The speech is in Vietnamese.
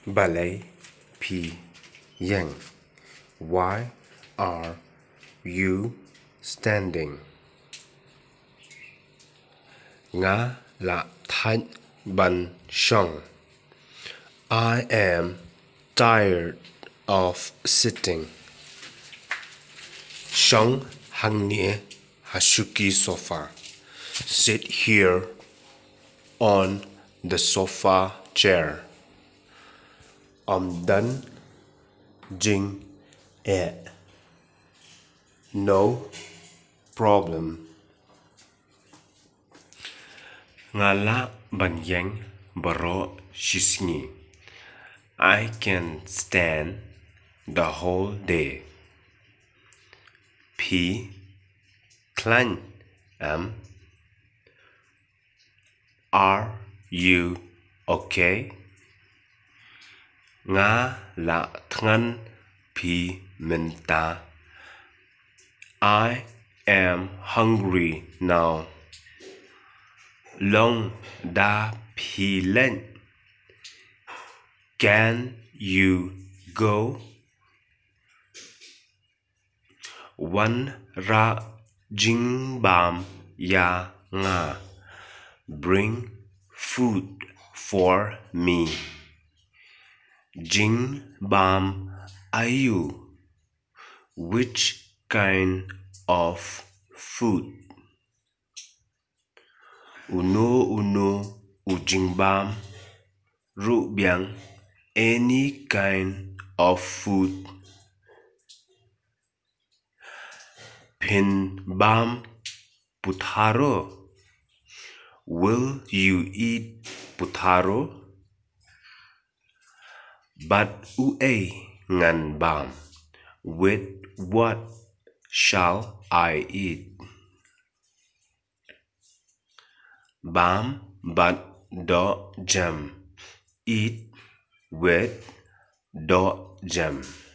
balei, ieng. Why are you standing? Nga la thanh ban shong. I am tired of sitting. Shong hang nie hasuki sofa. Sit here on the sofa chair. I'm done jing e. No problem. Ngala ban yang baro shisni. I can stand the whole day. P clan are you okay? Nga la than pi menta. I am hungry now. Long da pi len. Can you go? One ra jing bam ya nga. Bring food for me. Jing bam ayu. Which kind of food? Uno ujing bam. Ru biang any kind of food. Pin bam putaro. Will you eat putaro? But ue ngan bam. With what shall I eat? Bam but do jam. Eat with do jam.